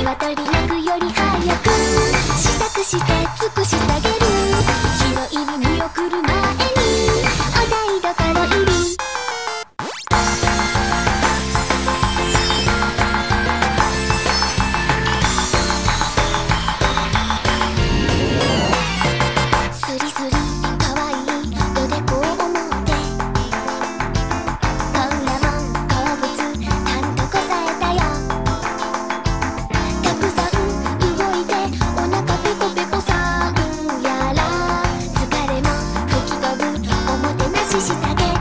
渡り泣くより早く支度して尽くしてあげる。日の入り見送る前にお台所入り。スリスリかわいいおでこを持ってこんなもん好物ちゃんとこさえたよ。たくさん動いてお腹ペコペコさんやら疲れも吹き飛ぶおもてなししてあげる。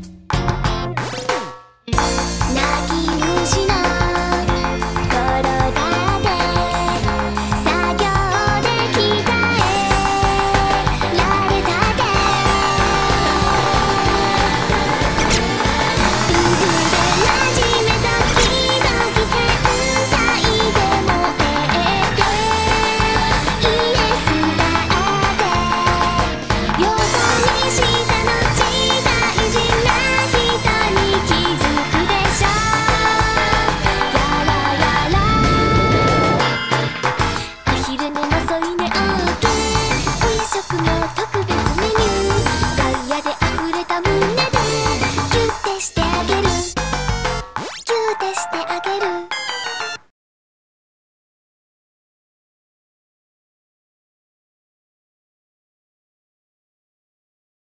泣き虫の体で作業で鍛えられたけ。夫婦でなじめ時々変態でもええでイエスだってよそ見したのち大事な人に気づくでしょ。やらやらお昼寝の添い寝 OK。 お夜食の特別メニューダイヤで溢れた胸でキュッてしてあげる。キュッてしてあげる。